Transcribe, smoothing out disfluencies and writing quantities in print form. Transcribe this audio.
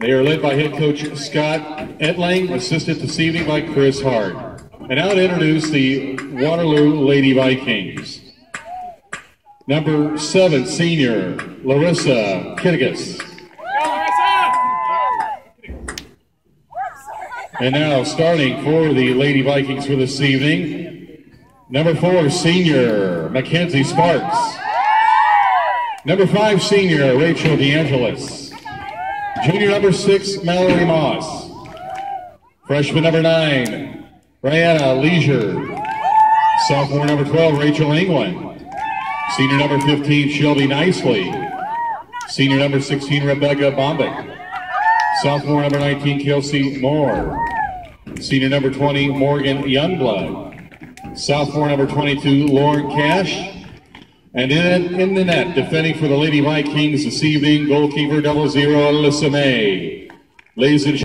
They are led by head coach Scott Etling, assisted this evening by Chris Hart. And now to introduce the Waterloo Lady Vikings. Number 7, senior Larissa Kittigas. And now starting for the Lady Vikings for this evening, number 4, senior Mackenzie Sparks. Number 5, senior Rachel DeAngelis. Junior number 6, Mallory Moss. Freshman number 9, Brianna Leisure. Sophomore number 12, Rachel England. Senior number 15, Shelby Nicely. Senior number 16, Rebecca Bombick. Sophomore number 19, Kelsey Moore. Senior number 20, Morgan Youngblood. Sophomore number 22, Lauren Cash. And in the net, defending for the Lady Vikings this evening, goalkeeper 00, Alyssa May. Ladies and gentlemen,